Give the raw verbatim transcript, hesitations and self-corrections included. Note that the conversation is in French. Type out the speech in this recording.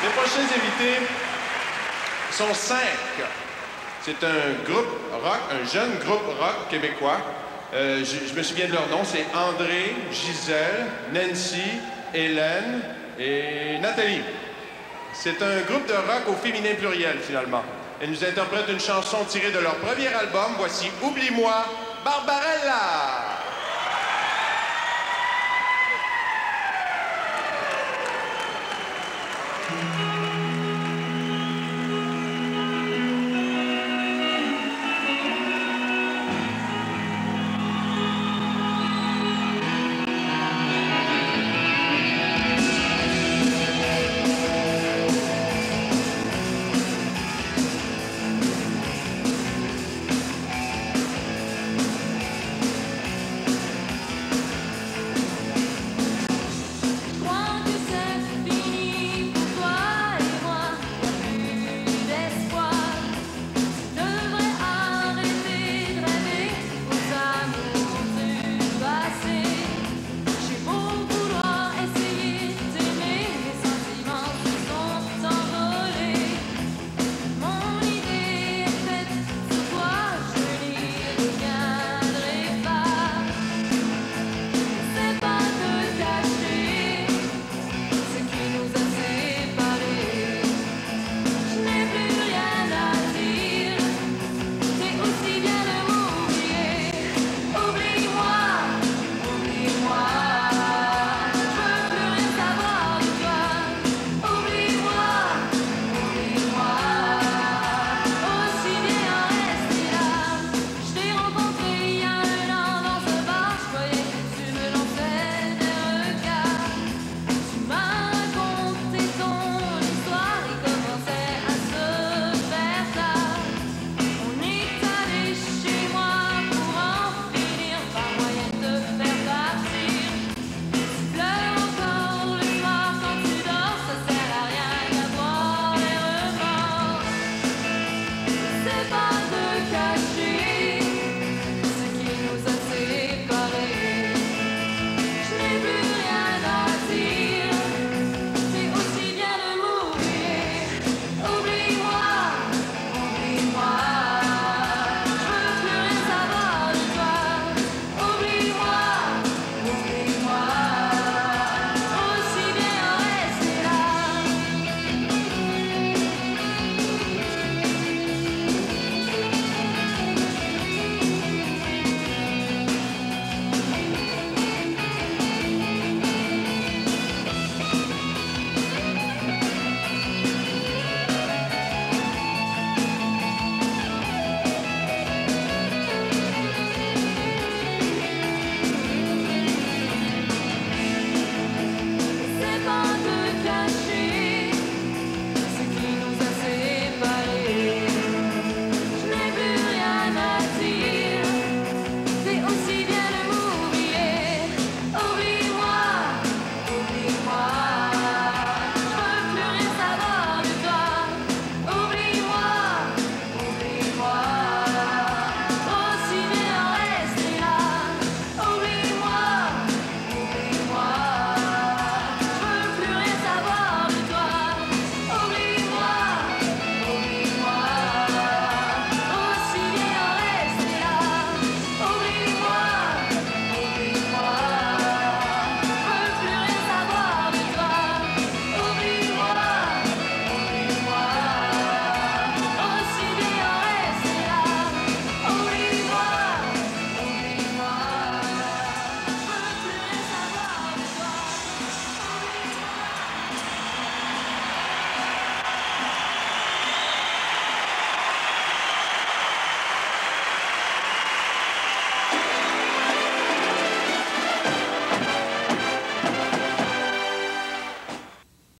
Les prochains invités sont cinq. C'est un groupe rock, un jeune groupe rock québécois. Euh, je, je me souviens de leur nom, c'est André, Gisèle, Nancy, Hélène et Nathalie. C'est un groupe de rock au féminin pluriel, finalement. Elles nous interprètent une chanson tirée de leur premier album. Voici Oublie-Moi, Barbarella! Thank you.